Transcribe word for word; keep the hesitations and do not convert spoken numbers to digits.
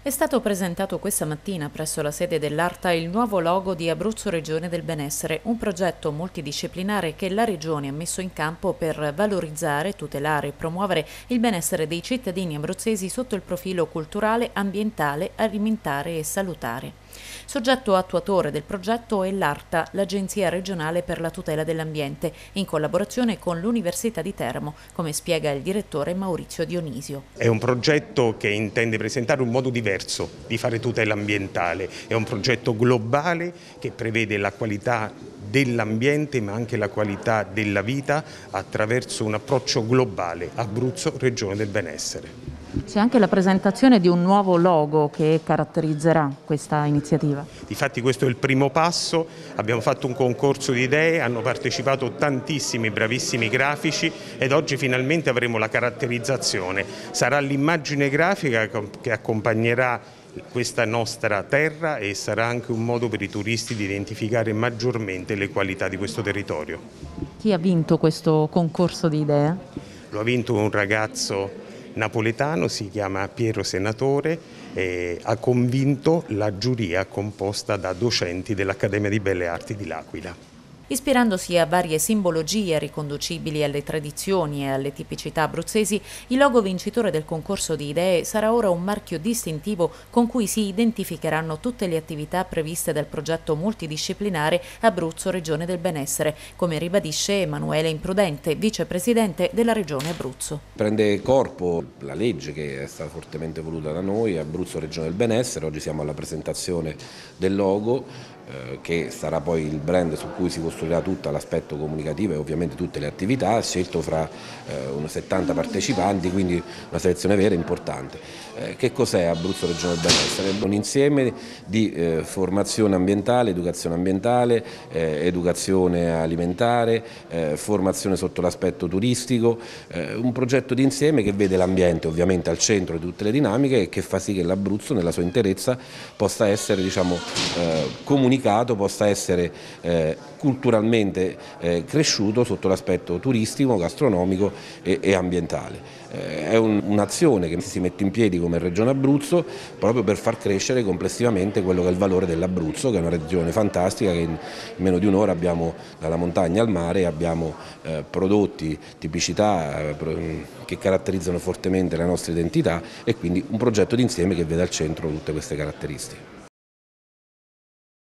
È stato presentato questa mattina presso la sede dell'Arta il nuovo logo di Abruzzo Regione del Benessere, un progetto multidisciplinare che la Regione ha messo in campo per valorizzare, tutelare e promuovere il benessere dei cittadini abruzzesi sotto il profilo culturale, ambientale, alimentare e salutare. Soggetto attuatore del progetto è l'Arta, l'Agenzia regionale per la tutela dell'ambiente, in collaborazione con l'Università di Teramo, come spiega il direttore Maurizio Dionisio. È un progetto che intende presentare un modo diverso di fare tutela ambientale, è un progetto globale che prevede la qualità dell'ambiente ma anche la qualità della vita attraverso un approccio globale, Abruzzo Regione del Benessere. C'è anche la presentazione di un nuovo logo che caratterizzerà questa iniziativa. Difatti questo è il primo passo, abbiamo fatto un concorso di idee, hanno partecipato tantissimi bravissimi grafici ed oggi finalmente avremo la caratterizzazione. Sarà l'immagine grafica che accompagnerà questa nostra terra e sarà anche un modo per i turisti di identificare maggiormente le qualità di questo territorio. Chi ha vinto questo concorso di idee? Lo ha vinto un ragazzo napoletano, si chiama Piero Senatore, e ha convinto la giuria composta da docenti dell'Accademia di Belle Arti di L'Aquila. Ispirandosi a varie simbologie riconducibili alle tradizioni e alle tipicità abruzzesi, il logo vincitore del concorso di idee sarà ora un marchio distintivo con cui si identificheranno tutte le attività previste dal progetto multidisciplinare Abruzzo Regione del Benessere, come ribadisce Emanuele Imprudente, vicepresidente della Regione Abruzzo. Prende corpo la legge che è stata fortemente voluta da noi, Abruzzo Regione del Benessere. Oggi siamo alla presentazione del logo, che sarà poi il brand su cui si costruirà tutto l'aspetto comunicativo e ovviamente tutte le attività, scelto fra eh, uno settanta partecipanti, quindi una selezione vera e importante. Eh, che cos'è Abruzzo Regione del Benessere? Un insieme di eh, formazione ambientale, educazione ambientale, eh, educazione alimentare, eh, formazione sotto l'aspetto turistico, eh, un progetto di insieme che vede l'ambiente ovviamente al centro di tutte le dinamiche e che fa sì che l'Abruzzo nella sua interezza possa essere, diciamo, eh, comunicato, possa essere eh, culturalmente eh, cresciuto sotto l'aspetto turistico, gastronomico e, e ambientale. Eh, è un, un'azione che si mette in piedi come Regione Abruzzo proprio per far crescere complessivamente quello che è il valore dell'Abruzzo, che è una regione fantastica, che in, in meno di un'ora abbiamo dalla montagna al mare, abbiamo eh, prodotti, tipicità eh, che caratterizzano fortemente la nostra identità e quindi un progetto d'insieme che vede al centro tutte queste caratteristiche.